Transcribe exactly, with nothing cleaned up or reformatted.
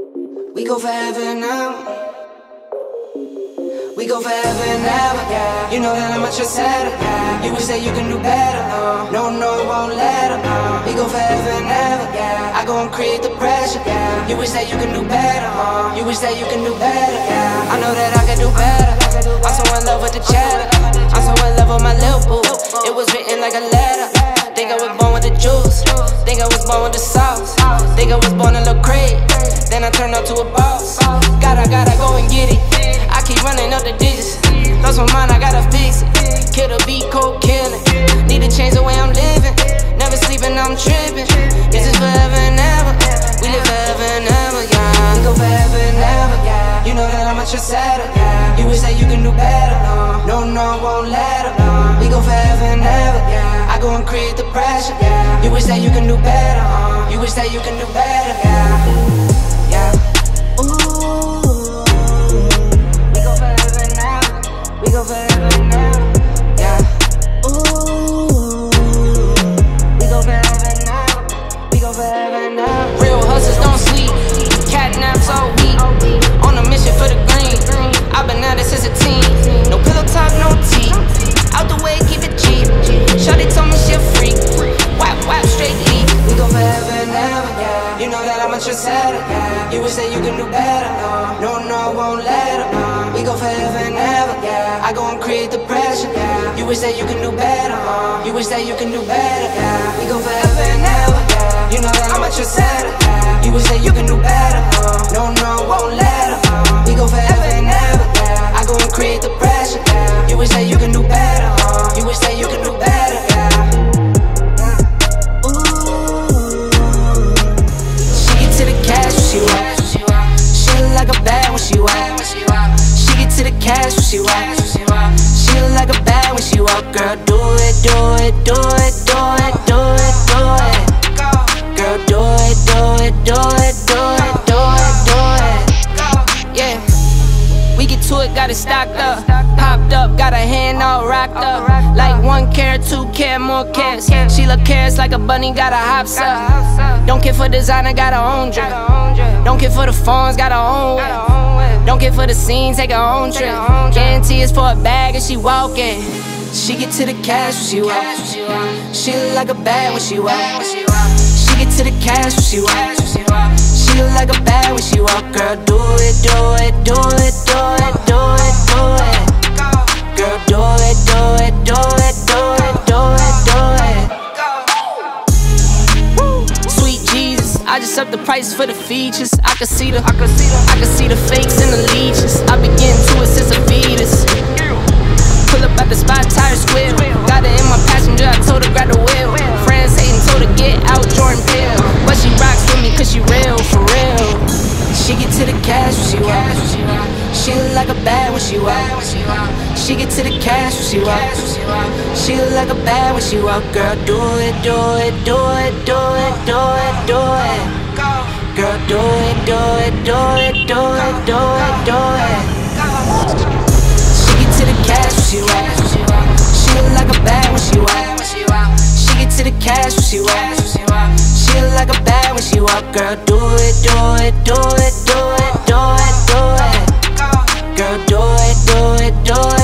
We go forever now. We go forever and ever, yeah. You know that I'm a trendsetter, yeah. You wish that you can do better, uh. No, no, won't let her, uh. We go forever and ever, yeah. I go and create the pressure, yeah. You wish that you can do better, uh. You wish that you can do better, yeah. I know that I can do better. I'm so in love with the cheddar. I'm so in love with my little boo. It was written like a letter. Think I was born with the juice. Think I was born with the sauce. Think I was born a little crazy. Then I turned out to a boss. Gotta, gotta go and get it. I keep running up the digits. Lost my mind, I gotta fix it. Kill the beat, cold killing. Need to change the way I'm living. Never sleeping, I'm tripping. This is forever and ever. We live forever and ever, yeah. We go forever and ever, yeah. You know that I'm a trendsetter, yeah. You wish that you can do better, no, no, no, won't let her, no. We go forever and ever, yeah. I go and create the pressure, yeah. You wish that you can do better, uh. You wish that you can do better, yeah. Yeah. Ooh. We go forever and ever, yeah. Ooh. We go forever and ever. We go forever and ever. Real hustlers don't sleep. Cat naps all week. On a mission for the green. I've been at it since a teen. No pillow talk, no tea. Out the way, keep it cheap. Shawty told me she a freak. Whap, whap, straight leak. We go forever and ever, yeah. You know that I'm a trendsetter, yeah. You wish that you can do better, no, no, no, won't let her, no. We go forever and ever, yeah. I go and create the pressure, yeah. You wish that you can do better, uh. You wish that you can do better, yeah. We go forever and ever, yeah. You know that I'm a trendsetter, yeah. You wish that you can do better, uh. No, no, won't let her, uh. We go forever and ever, yeah. I go and create the pressure, yeah. You wish that you can do better, uh. You wish that you can do better, yeah. Ooh. She get to the cash when she walk. She look like a bad when she walk. She get to the cash when she walk. She look like a bad when she walk. Girl, do it, do it, do it, do it, do it, do it. Girl, do it, do it, do it, do it, do it, do it. Yeah, we get to it, got it stocked up. Popped up, got her hand all rocked up. Like one carat, two carat, more carats. She look carrots like a bunny, got her hops up. Don't care for designer, got her own drip. Don't care for the phones, got her own whip. Don't care for the scene, take her own trip. Guarantee it's for a bag and she walking. She get to the cash when she walk. She look like a bag when she walk. She get to the cash when she walk. She look like a bag when she walk. Girl, do it, do it, do it, do it, do it, do it. Girl, do it, do it, do it, do it, do it, do it. Sweet Jesus, I just up the price for the features. I can see the, I can see the, I can see the fakes and the leeches. I been getting to it since a fetus. Pull up at the spot, tire square. Got it in my passenger, I told her grab the wheel. Friends hating, told her get out Jordan Peele. But she rocks with me cause she real, for real. She get to the cash when she walk. She look like a bad when she walk. She get to the cash when she walk. She look like a bad when she walk. Girl, do it, do it, do it, do it, do it, do it. Girl, do it, do it, do it, do it, do it, do it. She get to the cash when she walk. She look like a bad when she walk. She get to the cash when she walk. She look like a bad when she walk. Girl, do it, do it, do it, do it, do it, do it. Girl, do it, do it, do it.